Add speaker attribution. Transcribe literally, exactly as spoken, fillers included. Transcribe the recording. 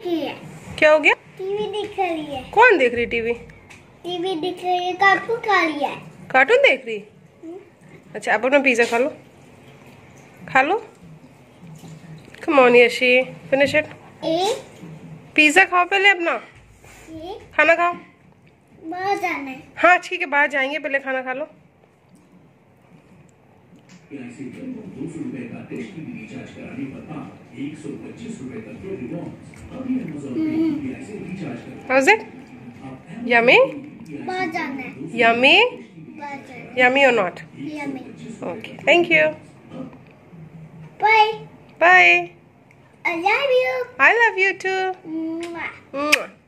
Speaker 1: की है।
Speaker 2: क्या हो गया?
Speaker 1: टीवी दिख रही है।
Speaker 2: कौन देख रही टीवी?
Speaker 1: टीवी दिख रही है, कार्टून खा रही है।
Speaker 2: कार्टून देख रही? अच्छा, आप अपना पिज्जा खा लो, खा लो। Come on Yashi, finish it.
Speaker 1: ए
Speaker 2: पिज्जा खाओ पहले अपना,
Speaker 1: ए
Speaker 2: खाना खाओ।
Speaker 1: बाहर जाना है।
Speaker 2: हाँ ठीक है, बाहर जाएंगे, पहले खाना खा लो।
Speaker 3: दो सौ रुपए का टेस्ट टीवी रिचार्ज कराने पर आप एक सौ पच्चीस रुपए तक के रिवॉर्ड्स अभी अमेज़न पे यूपीआई से रिचार्ज करें।
Speaker 2: How's it? Yummy?
Speaker 1: बाहर जाना है।
Speaker 2: Yummy?
Speaker 1: बाहर जाना है।
Speaker 2: Yummy or not?
Speaker 1: Yummy.
Speaker 2: Okay, thank you.
Speaker 1: Bye.
Speaker 2: Bye.
Speaker 1: I love you.
Speaker 2: I love you too.
Speaker 1: Mwah.
Speaker 2: Mwah.